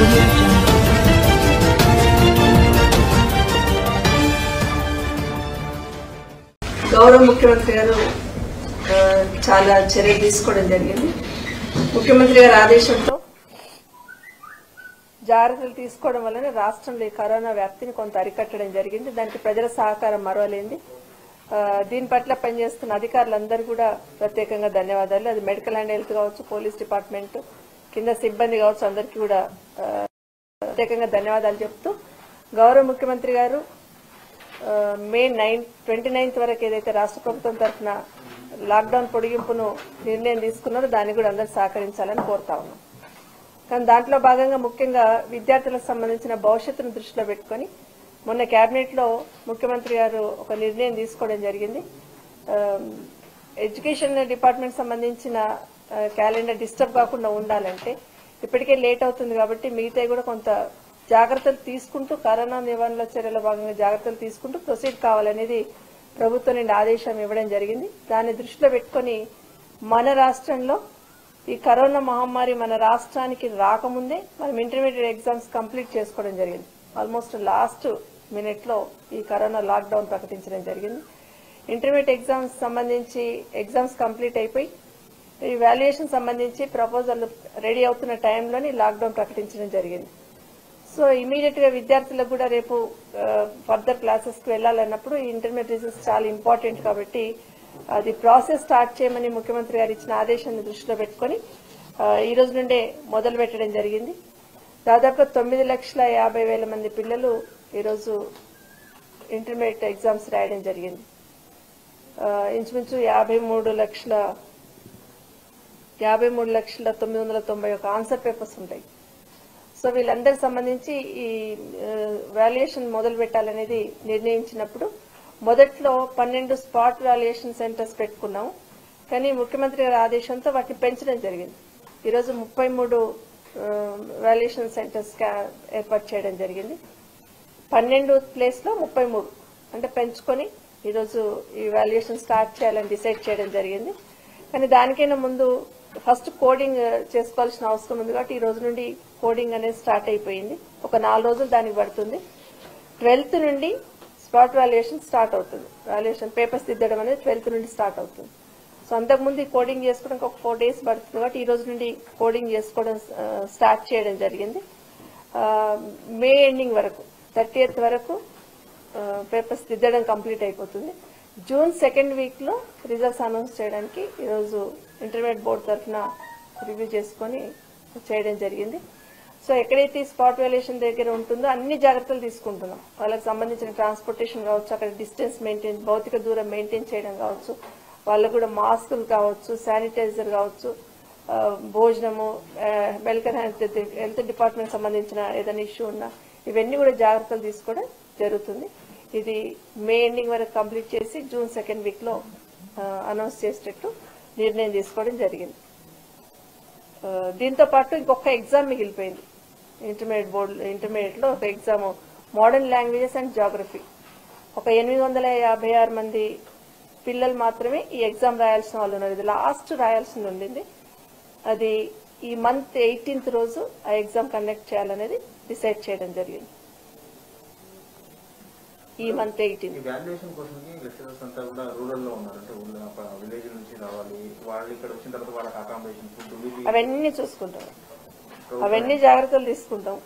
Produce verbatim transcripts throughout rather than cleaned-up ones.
గౌరవ ముఖ్యమంత్రి గారు చాలా చర్యలు తీసుకోవడం జరిగింది. ముఖ్యమంత్రి గారి ఆదేశంతో జాగ్రత్తలు తీసుకోవడం వలన రాష్ట్రంలో ఈ కరోనా వ్యాప్తిని కొంత అరికట్టడం జరిగింది. దానికి ప్రజల సహకారం మరవలేంది. దీని పట్ల పనిచేస్తున్న అధికారులందరూ కూడా ప్రత్యేకంగా ధన్యవాదాలు. అది మెడికల్ అండ్ హెల్త్ కావచ్చు, పోలీస్ డిపార్ట్మెంట్ కింద సిబ్బంది కావచ్చు, అందరికీ కూడా ప్రత్యేకంగా ధన్యవాదాలు చెప్తూ గౌరవ ముఖ్యమంత్రి గారు మే నైన్ ట్వంటీ నైన్త్ వరకు ఏదైతే రాష్ట్ర ప్రభుత్వం తరఫున లాక్డౌన్ పొడిగింపును నిర్ణయం తీసుకున్నారో దాన్ని కూడా అందరూ సహకరించాలని కోరుతా ఉన్నాం. కానీ దాంట్లో భాగంగా ముఖ్యంగా విద్యార్థులకు సంబంధించిన భవిష్యత్తును దృష్టిలో పెట్టుకుని మొన్న కేబినెట్ లో ముఖ్యమంత్రి గారు ఒక నిర్ణయం తీసుకోవడం జరిగింది. ఎడ్యుకేషన్ డిపార్ట్మెంట్ సంబంధించిన క్యాలెండర్ డిస్టర్బ్ కాకుండా ఉండాలంటే ఇప్పటికే లేట్ అవుతుంది కాబట్టి మిగతా కూడా కొంత జాగ్రత్తలు తీసుకుంటూ కరోనా నివారణ చర్యల భాగంగా జాగ్రత్తలు తీసుకుంటూ ప్రొసీడ్ కావాలనేది ప్రభుత్వం నుండి ఆదేశం ఇవ్వడం జరిగింది. దాన్ని దృష్టిలో పెట్టుకుని మన రాష్ట్రంలో ఈ కరోనా మహమ్మారి మన రాష్ట్రానికి రాకముందే మనం ఇంటర్మీడియట్ ఎగ్జామ్స్ కంప్లీట్ చేసుకోవడం జరిగింది. ఆల్మోస్ట్ లాస్ట్ మినిట్ లో ఈ కరోనా లాక్డౌన్ ప్రకటించడం జరిగింది. ఇంటర్మీడియట్ ఎగ్జామ్స్ సంబంధించి ఎగ్జామ్స్ కంప్లీట్ అయిపోయి ఈ వాల్యుయేషన్ సంబంధించి ప్రపోజల్ రెడీ అవుతున్న టైంలోని లాక్డౌన్ ప్రకటించడం జరిగింది. సో ఇమీడియట్ గా విద్యార్థులకు కూడా రేపు ఫర్దర్ క్లాసెస్ కు వెళ్లాలన్నప్పుడు ఇంటర్మీడియట్ రిజల్ట్స్ చాలా ఇంపార్టెంట్ కాబట్టి అది ప్రాసెస్ స్టార్ట్ చేయమని ముఖ్యమంత్రి గారు ఇచ్చిన ఆదేశాన్ని దృష్టిలో పెట్టుకుని ఈ రోజు నుండే మొదలు పెట్టడం జరిగింది. దాదాపు తొమ్మిది లక్షల యాభై వేల మంది పిల్లలు ఈరోజు ఇంటర్మీడియట్ ఎగ్జామ్స్ రాయడం జరిగింది. ఇంచుమించు యాభై మూడు లక్షల యాభై మూడు లక్షల తొమ్మిది వందల తొంభై ఒక ఆన్సర్ పేపర్స్ ఉంటాయి. సో వీళ్ళందరికి సంబంధించి ఈ వాల్యుయేషన్ మొదలు పెట్టాలనేది నిర్ణయించినప్పుడు మొదట్లో పన్నెండు స్పాట్ వాల్యుయేషన్ సెంటర్స్ పెట్టుకున్నాం. కానీ ముఖ్యమంత్రి గారి ఆదేశంతో వాటిని పెంచడం జరిగింది. ఈరోజు ముప్పై మూడు వాల్యుయేషన్ సెంటర్స్ ఏర్పాటు చేయడం జరిగింది. పన్నెండు ప్లేస్ లో ముప్పై మూడు అంటే పెంచుకొని ఈరోజు ఈ వాల్యుయేషన్ స్టార్ట్ చేయాలని డిసైడ్ చేయడం జరిగింది. కానీ దానికైనా ముందు ఫస్ట్ కోడింగ్ చేసుకోవాల్సిన అవసరం ఉంది కాబట్టి ఈ రోజు నుండి కోడింగ్ అనేది స్టార్ట్ అయిపోయింది. ఒక నాలుగు రోజులు దానికి పడుతుంది. ట్వెల్త్ నుండి స్పాట్ వాల్యుయేషన్ స్టార్ట్ అవుతుంది. వాల్యుయేషన్ పేపర్స్ దిద్దడం అనేది ట్వెల్త్ నుండి స్టార్ట్ అవుతుంది. సో అంతకుముందు ఈ కోడింగ్ చేసుకోవడానికి ఒక ఫోర్ డేస్ పడుతుంది కాబట్టి ఈ రోజు నుండి కోడింగ్ చేసుకోవడం స్టార్ట్ చేయడం జరిగింది. మే ఎండింగ్ వరకు థర్టీయత్ వరకు పేపర్స్ దిద్దడం కంప్లీట్ అయిపోతుంది. జూన్ సెకండ్ వీక్ లో రిజల్ట్స్ అనౌన్స్ చేయడానికి ఈరోజు ఇంటర్మీడియట్ బోర్డు తరఫున రివ్యూ చేసుకుని చేయడం జరిగింది. సో ఎక్కడైతే స్పాట్ వాల్యుయేషన్ దగ్గర ఉంటుందో అన్ని జాగ్రత్తలు తీసుకుంటున్నాం. వాళ్ళకి సంబంధించిన ట్రాన్స్పోర్టేషన్ కావచ్చు, అక్కడ డిస్టెన్స్ మెయింటైన్ భౌతిక దూరం మెయింటైన్ చేయడం కావచ్చు, వాళ్ళకు కూడా మాస్కులు కావచ్చు, శానిటైజర్ కావచ్చు, భోజనము, మెడికల్ హెల్త్ డిపార్ట్మెంట్ సంబంధించిన ఏదైనా ఇష్యూ ఉన్నా ఇవన్నీ కూడా జాగ్రత్తలు తీసుకోవడం జరుగుతుంది. ఇది మే ఎండింగ్ వరకు కంప్లీట్ చేసి జూన్ సెకండ్ వీక్ లో అనౌన్స్ చేసేటట్టు నిర్ణయం తీసుకోవడం జరిగింది. దీంతో పాటు ఇంకొక ఎగ్జామ్ మిగిలిపోయింది. ఇంటర్మీడియట్ బోర్డు ఇంటర్మీడియట్ లో ఒక exam modern languages and geography. ఒక ఎనిమిది వందల యాభై ఆరు మంది పిల్లలు మాత్రమే ఈ ఎగ్జామ్ రాయాల్సిన వాళ్ళు ఉన్నారు. ఇది లాస్ట్ రాయాల్సింది ఉండింది. అది ఈ మంత్ ఎయిటీన్త్ రోజు ఆ ఎగ్జామ్ కండక్ట్ చేయాలనేది డిసైడ్ చేయడం జరిగింది. ఈ మంత్ ఎయిటీన్త్ అవన్నీ చూసుకుంటాం, అవన్నీ జాగ్రత్తలు తీసుకుంటాం.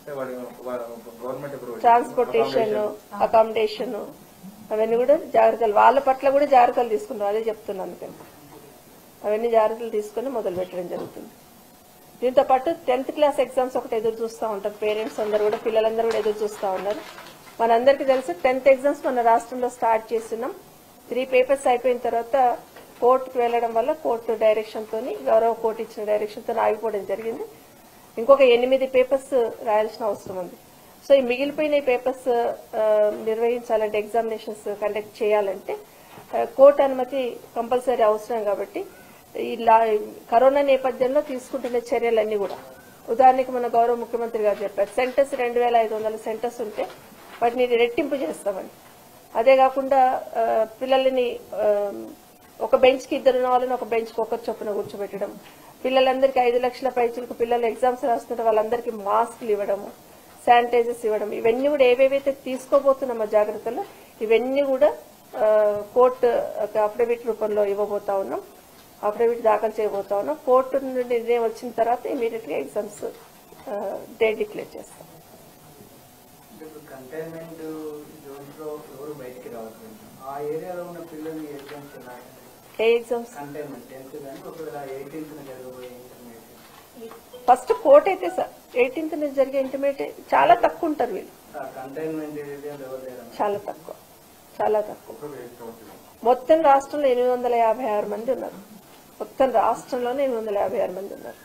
ట్రాన్స్పోర్టేషన్, అకామిడేషన్ అవన్నీ కూడా జాగ్రత్తలు, వాళ్ళ పట్ల కూడా జాగ్రత్తలు తీసుకుంటాం. అదే చెప్తున్నాను. అందుకని అవన్నీ జాగ్రత్తలు తీసుకుని మొదలు పెట్టడం జరుగుతుంది. దీంతో పాటు టెన్త్ క్లాస్ ఎగ్జామ్స్ ఒకటి ఎదురు చూస్తూ ఉంటారు. పేరెంట్స్ అందరూ కూడా, పిల్లలందరూ కూడా ఎదురు చూస్తూ ఉన్నారు. మనందరికీ తెలుసు టెన్త్ ఎగ్జామ్స్ మన రాష్ట్రంలో స్టార్ట్ చేస్తున్నాం. త్రీ పేపర్స్ అయిపోయిన తర్వాత కోర్టుకు వెళ్లడం వల్ల కోర్టు డైరెక్షన్ తోని, గౌరవ కోర్టు ఇచ్చిన డైరెక్షన్ తో ఆగిపోవడం జరిగింది. ఇంకొక ఎనిమిది పేపర్స్ రాయాల్సిన అవసరం ఉంది. సో ఈ మిగిలిపోయిన పేపర్స్ నిర్వహించాలంటే, ఎగ్జామినేషన్స్ కండక్ట్ చేయాలంటే కోర్టు అనుమతి కంపల్సరీ అవసరం కాబట్టి ఈ కరోనా నేపథ్యంలో తీసుకుంటున్న చర్యలన్నీ కూడా, ఉదాహరణకి మన గౌరవ ముఖ్యమంత్రి గారు చెప్పారు, సెంటర్స్ రెండు వేల ఐదు వందల సెంటర్స్ ఉంటే వాటిని రెట్టింపు చేస్తామని. అదే కాకుండా పిల్లలని ఒక బెంచ్ కి ఇద్దరు ఉన్న వాళ్ళని ఒక బెంచ్ కి ఒకరు చొప్పున కూర్చోబెట్టడం, పిల్లలందరికీ ఐదు లక్షల పైచులకు పిల్లలు ఎగ్జామ్స్ రాస్తుంటే వాళ్ళందరికీ మాస్కులు ఇవ్వడము, శానిటైజర్స్ ఇవ్వడం, ఇవన్నీ కూడా ఏవేవైతే తీసుకోబోతున్నామో జాగ్రత్తలు ఇవన్నీ కూడా కోర్టు అఫిడవిట్ రూపంలో ఇవ్వబోతా ఉన్నాం. అఫిడవిట్ దాఖలు చేయబోతా ఉన్నాం. కోర్టు నుండి నిర్ణయం వచ్చిన తర్వాత ఇమీడియట్ గా ఎగ్జామ్స్ డేట్ డిక్లేర్ చేస్తాం. కంటైన్మెంట్ జోన్స్ లో ఎవరు బయటికి రావచ్చు, ఆ ఏరియాలో ఉన్న పిల్లలు ఎగ్జామ్స్ ఏ ఎగ్జామ్స్ కంటైన్మెంట్ టెన్త్ కానీ ఒకవేళ ఎయిటీన్త్ జరగబోయే ఇంటర్మీడియట్ ఫస్ట్ కోర్ట్ అయితే సార్ ఎయిటీన్త్ జరిగే ఇంటర్మీడియట్ చాలా తక్కువ ఉంటారు వీళ్ళు, కంటైన్మెంట్ ఏరియాలో ఎవరు లేరు, చాలా తక్కువ చాలా తక్కువ. మొత్తం రాష్ట్రంలో ఎనిమిది వందల యాభై ఆరు మంది ఉన్నారు. మొత్తం రాష్ట్రంలోనే ఎనిమిది వందల యాభై ఆరు మంది ఉన్నారు.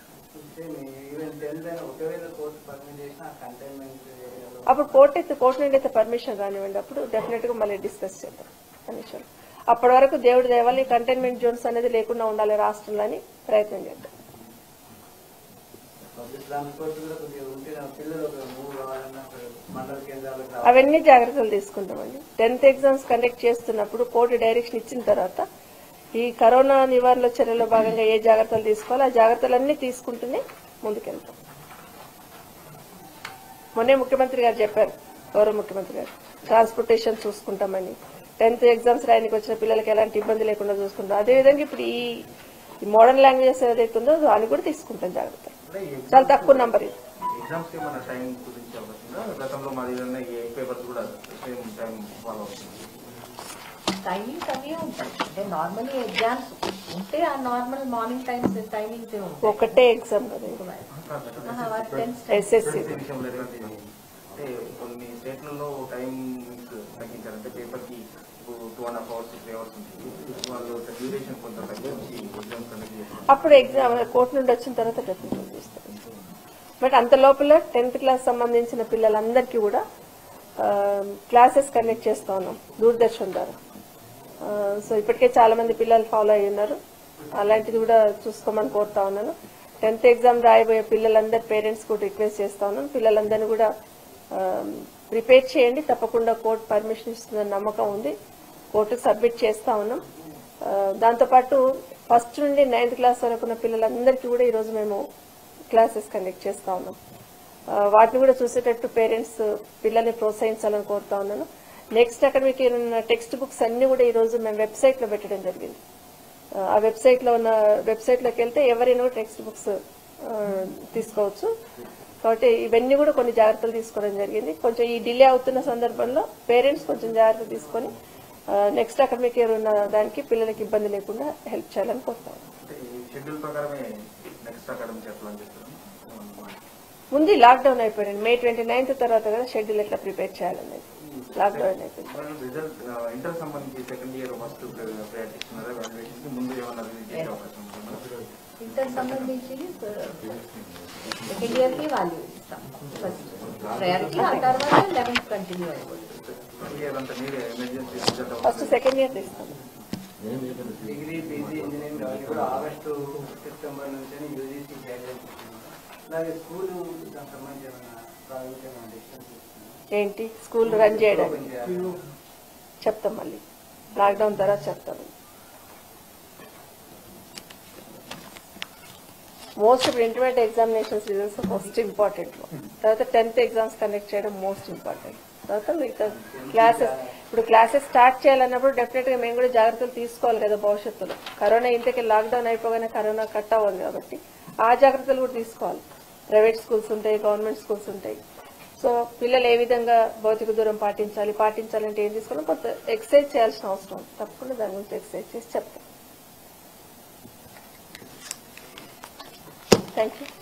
అప్పుడు కోర్టు అయితే కోర్టు నుండి అయితే పర్మిషన్ రానివ్వండి, అప్పుడు డెఫినెట్ గా మళ్ళీ డిస్కస్ చేద్దాం కమిషన్. అప్పటి వరకు దేవుడి దేవాలి కంటైన్మెంట్ జోన్స్ అనేది లేకుండా ఉండాలి రాష్ట్రంలో అని ప్రయత్నం చేద్దాం. అవన్నీ జాగ్రత్తలు తీసుకుంటామండి. టెన్త్ ఎగ్జామ్స్ కండక్ట్ చేస్తున్నప్పుడు కోర్టు డైరెక్షన్ ఇచ్చిన తర్వాత ఈ కరోనా నివారణ చర్యలో భాగంగా ఏ జాగ్రత్తలు తీసుకోవాలో ఆ జాగ్రత్తలన్నీ తీసుకుంటూనే ముందుకెళ్తాం. మొన్నే ముఖ్యమంత్రి గారు చెప్పారు, గౌరవ ముఖ్యమంత్రి గారు, ట్రాన్స్పోర్టేషన్ చూసుకుంటామని, టెన్త్ ఎగ్జామ్స్ రాయడానికి వచ్చిన పిల్లలకి ఎలాంటి ఇబ్బంది లేకుండా చూసుకుంటాం. అదేవిధంగా ఇప్పుడు ఈ మోడర్న్ లాంగ్వేజెస్ ఏదైతే ఉందో దాన్ని కూడా తీసుకుంటాం జాగ్రత్త. చాలా తక్కువ నంబర్ ఇది. టైమింగ్ తక్కువే ఉంటాయి. అంటే నార్మల్లీ ఎగ్జామ్స్ ఉంటే ఆ నార్మల్ మార్నింగ్ టైమ్స్ టైమింగ్స్ ఒకటే ఎగ్జామ్ కదా ఎస్ఎస్సి. కొన్ని స్టేట్లలో టైం తగ్గించారంటే పేపర్ కి two and half hours three hours ఉంటుంది, వాళ్ళు డ్యూరేషన్ కొంత తగ్గించి ఎగ్జామ్ కండక్ట్ చేస్తారు. అప్పుడు ఎగ్జామ్ కోర్టు నుండి వచ్చిన తర్వాత డెఫినెట్ చేస్తారు. బట్ అంత లోపల టెన్త్ క్లాస్ సంబంధించిన పిల్లలందరికీ కూడా క్లాసెస్ కండక్ట్ చేస్తా ఉన్నాం దూరదర్శన్ ద్వారా. సో ఇప్పటికే చాలా మంది పిల్లలు ఫాలో అయ్యి ఉన్నారు. అలాంటిది కూడా చూసుకోమని కోరుతా ఉన్నాను. టెన్త్ ఎగ్జామ్ రాయబోయే పిల్లలందరి పేరెంట్స్ కూడా రిక్వెస్ట్ చేస్తా ఉన్నాను, పిల్లలందరినీ కూడా ప్రిపేర్ చేయండి. తప్పకుండా కోర్టు పర్మిషన్ ఇస్తుందని నమ్మకం ఉంది. కోర్టుకు సబ్మిట్ చేస్తా ఉన్నాం. దాంతోపాటు ఫస్ట్ నుండి నైన్త్ క్లాస్ వరకు ఉన్న పిల్లలందరికీ కూడా ఈరోజు మేము క్లాసెస్ కండక్ట్ చేస్తా ఉన్నాం. వాటిని కూడా చూసేటట్టు పేరెంట్స్ పిల్లల్ని ప్రోత్సహించాలని కోరుతా ఉన్నాను. నెక్స్ట్ అకాడమిక్ ఇయర్ ఉన్న టెక్స్ట్ బుక్స్ అన్ని కూడా ఈ రోజు మేము వెబ్సైట్ లో పెట్టడం జరిగింది. ఆ వెబ్సైట్ లో ఉన్న వెబ్సైట్ లోకి వెళ్తే ఎవరైనా కూడా టెక్స్ట్ బుక్స్ తీసుకోవచ్చు. కాబట్టి ఇవన్నీ కూడా కొన్ని జాగ్రత్తలు తీసుకోవడం జరిగింది. కొంచెం ఈ డిలే అవుతున్న సందర్భంలో పేరెంట్స్ కొంచెం జాగ్రత్త తీసుకొని నెక్స్ట్ అకాడమిక్ ఇయర్ ఉన్న దానికి పిల్లలకి ఇబ్బంది లేకుండా హెల్ప్ చేయాలని కోరుతాం. ముందు లాక్డౌన్ అయిపోయింది. మే ట్వంటీ నైన్త్ తర్వాత కదా షెడ్యూల్ ఎట్లా ప్రిపేర్ చేయాలనేది లాక్డౌన్ అయిపోయింది. ఇంటర్ సంబంధించి సెకండ్ ఇయర్ కి వాళ్ళు ఇస్తాం ఫస్ట్ ప్రయారిటీ, ఆ తర్వాత లెవెన్త్ కంటిన్యూ అయిపోతుంది. ఫస్ట్ సెకండ్ ఇయర్ తీస్తాం. డిగ్రీ పీజీ ఇంజనీరింగ్ అవి కూడా ఆగస్టు సెప్టెంబర్ నుంచి యూజీసీ గైడ్లైన్స్. అలాగే స్కూల్ సంబంధించిన ఏంటి స్కూల్ రన్ చేయడానికి చెప్తాం, మళ్ళీ లాక్డౌన్ తర్వాత చెప్తాము. మోస్ట్ ఇప్పుడు intermediate examinations results most important. తర్వాత టెన్త్ ఎగ్జామ్స్ కండక్ట్ చేయడం మోస్ట్ ఇంపార్టెంట్. తర్వాత మిగతా క్లాసెస్ ఇప్పుడు క్లాసెస్ స్టార్ట్ చేయాలన్నప్పుడు డెఫినెట్ గా మేము కూడా జాగ్రత్తలు తీసుకోవాలి కదా భవిష్యత్తులో. కరోనా ఇంతకీ లాక్డౌన్ అయిపోగానే కరోనా కట్ అవ్వదు కాబట్టి ఆ జాగ్రత్తలు కూడా తీసుకోవాలి. ప్రైవేట్ స్కూల్స్ ఉంటాయి, గవర్నమెంట్ స్కూల్స్ ఉంటాయి. సో పిల్లలు ఏ విధంగా భౌతిక దూరం పాటించాలి, పాటించాలంటే ఏం తీసుకోవాలి, కొంత ఎక్సర్సైజ్ చేయాల్సిన అవసరం ఉంది. తప్పకుండా దాని గురించి ఎక్సర్సైజ్ చేసి చెప్తాం. Thank you.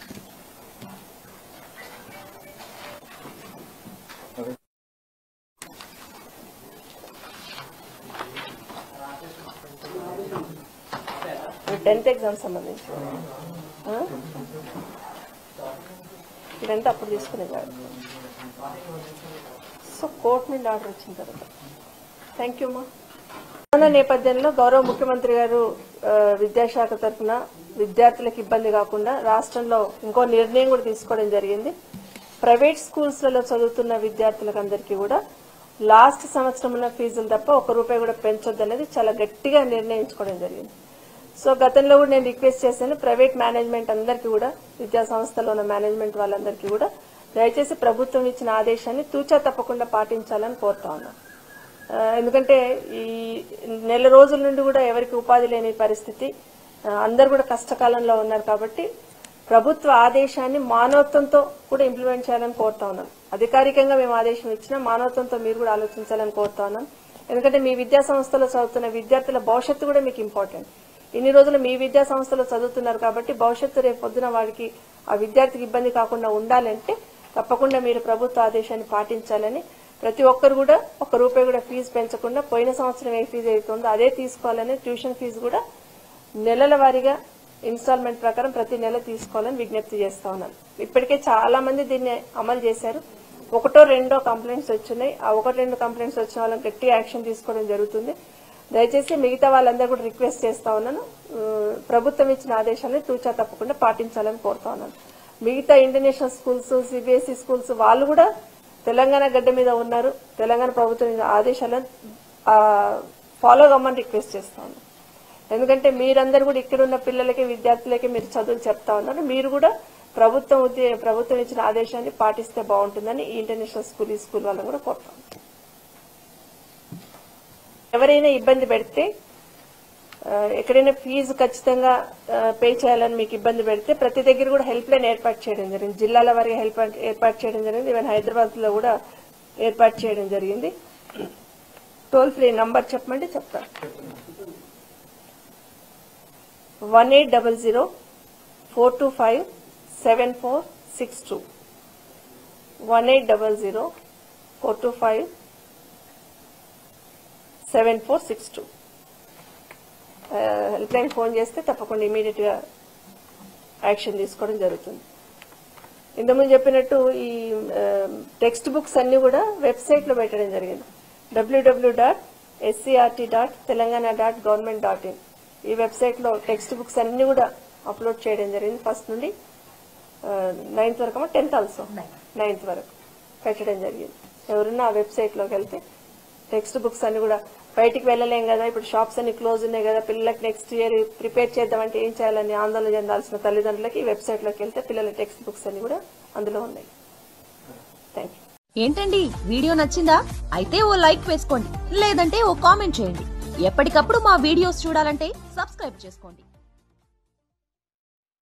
టెన్త్ ఎగ్జామ్ సంబంధించి ఇదంతా అప్పుడు తీసుకునే కాదు. సో కోర్టు నుండి ఆర్డర్ వచ్చిన తర్వాత థ్యాంక్ యూ మా. కరోనా నేపథ్యంలో గౌరవ ముఖ్యమంత్రి గారు విద్యాశాఖ తరఫున విద్యార్థులకు ఇబ్బంది కాకుండా రాష్ట్రంలో ఇంకో నిర్ణయం కూడా తీసుకోవడం జరిగింది. ప్రైవేట్ స్కూల్స్లలో చదువుతున్న విద్యార్థులకు అందరికీ కూడా లాస్ట్ సంవత్సరం ఉన్న ఫీజులు తప్ప ఒక రూపాయి కూడా పెంచొద్దు అనేది చాలా గట్టిగా నిర్ణయించుకోవడం జరిగింది. సో గతంలో కూడా నేను రిక్వెస్ట్ చేశాను ప్రైవేట్ మేనేజ్మెంట్ అందరికీ కూడా, విద్యా సంస్థలో ఉన్న మేనేజ్మెంట్ వాళ్ళందరికీ కూడా దయచేసి ప్రభుత్వం ఇచ్చిన ఆదేశాన్ని తూచా తప్పకుండా పాటించాలని కోరుతా ఉన్నాను. ఆ, ఎందుకంటే ఈ నెల రోజుల నుండి కూడా ఎవరికి ఉపాధి లేని పరిస్థితి, ఆ, అందరు కూడా కష్టకాలంలో ఉన్నారు. కాబట్టి ప్రభుత్వ ఆదేశాన్ని మానవత్వంతో కూడా ఇంప్లిమెంట్ చేయాలని కోరుతా ఉన్నాను. అధికారికంగా మేము ఆదేశం ఇచ్చినా మానవత్వంతో మీరు కూడా ఆలోచించాలని కోరుతా ఉన్నాను. ఎందుకంటే మీ విద్యా సంస్థలో చదువుతున్న విద్యార్థుల భవిష్యత్తు కూడా మీకు ఇంపార్టెంట్. ఇన్ని రోజులు మీ విద్యా సంస్థలో చదువుతున్నారు కాబట్టి భవిష్యత్తు రేపు పొద్దున వాడికి ఆ విద్యార్థికి ఇబ్బంది కాకుండా ఉండాలంటే తప్పకుండా మీరు ప్రభుత్వ ఆదేశాన్ని పాటించాలని, ప్రతి ఒక్కరు కూడా ఒక రూపాయి కూడా ఫీజు పెంచకుండా పోయిన సంవత్సరం ఏ ఫీజు అవుతుందో అదే తీసుకోవాలని, ట్యూషన్ ఫీజు కూడా నెలల వారీగా ఇన్స్టాల్మెంట్ ప్రకారం ప్రతి నెల తీసుకోవాలని విజ్ఞప్తి చేస్తా ఉన్నాను. ఇప్పటికే చాలా మంది దీన్ని అమలు చేశారు. ఒకటో రెండో కంప్లైంట్స్ వచ్చినాయి. ఆ ఒకటి రెండు కంప్లైంట్స్ వచ్చిన వాళ్ళని గట్టి యాక్షన్ తీసుకోవడం జరుగుతుంది. దయచేసి మిగతా వాళ్ళందరూ కూడా రిక్వెస్ట్ చేస్తా ఉన్నాను, ప్రభుత్వం ఇచ్చిన ఆదేశాన్ని తూచా తప్పకుండా పాటించాలని కోరుతా ఉన్నాను. మిగతా ఇంటర్నేషనల్ స్కూల్స్, సిబిఎస్ఈ స్కూల్స్ వాళ్ళు కూడా తెలంగాణ గడ్డ మీద ఉన్నారు. తెలంగాణ ప్రభుత్వం ఆదేశాలను ఫాలో కమ్మని రిక్వెస్ట్ చేస్తా ఉన్నాను. ఎందుకంటే మీరందరూ కూడా ఇక్కడ ఉన్న పిల్లలకి, విద్యార్థులకి మీరు చదువులు చెప్తా ఉన్నారు. మీరు కూడా ప్రభుత్వం ప్రభుత్వం ఇచ్చిన ఆదేశాన్ని పాటిస్తే బాగుంటుందని ఈ ఇంటర్నేషనల్ స్కూల్ ఈ స్కూల్ వాళ్ళని కూడా కోరుతాం. ఎవరైనా ఇబ్బంది పెడితే, ఎక్కడైనా ఫీజు ఖచ్చితంగా పే చేయాలని మీకు ఇబ్బంది పెడితే ప్రతి దగ్గర కూడా హెల్ప్ లైన్ ఏర్పాటు చేయడం జరిగింది. జిల్లాల వారికి హెల్ప్ ఏర్పాటు చేయడం జరిగింది. ఈవెన్ హైదరాబాద్ లో కూడా ఏర్పాటు చేయడం జరిగింది. టోల్ ఫ్రీ నంబర్ చెప్పమంటే చెప్తాను. One eight double zero four two five seven four six two one eight double zero four two five seven four six two help line phone చేస్తే తప్పకుండా ఇమీడియట్ గా యాక్షన్ తీసుకోవడం జరుగుతుంది. ఇంతకుముందు చెప్పినట్టు ఈ టెక్స్ట్ బుక్స్ అన్ని కూడా వెబ్సైట్ లో పెట్టడం జరిగింది. W W dot SCERT dot Telangana dot government dot in ఈ వెబ్సైట్ లో టెక్స్ట్ బుక్స్ అన్ని కూడా అప్లోడ్ చేయడం జరిగింది. ఫస్ట్ నుండి నైన్త్ వరకు, టెన్త్ ఆల్సో నైన్త్ వరకు పెట్టడం జరిగింది. ఎవరున్నా ఆ వెబ్సైట్ లోకి వెళ్తే టెక్స్ట్ బుక్స్ అన్ని కూడా, బయటికి వెళ్ళలేం కదా, ఇప్పుడు షాప్స్ అన్ని క్లోజ్ ఉన్నాయి కదా, పిల్లలకి నెక్స్ట్ ఇయర్ ప్రిపేర్ చేద్దామంటే ఏం చేయాలని ఆందోళన చెందాల్సిన తల్లిదండ్రులకి ఈ వెబ్సైట్ లోకి వెళ్తే పిల్లల టెక్స్ట్ బుక్స్ అన్ని కూడా అందులో ఉన్నాయి. Thank you. ఏంటండి వీడియో నచ్చిందా? అయితే ఓ లైక్ వేసుకోండి, లేదంటే ఓ కామెంట్ చేయండి. ఎప్పటికప్పుడు మా వీడియోస్ చూడాలంటే సబ్స్క్రైబ్ చేసుకోండి.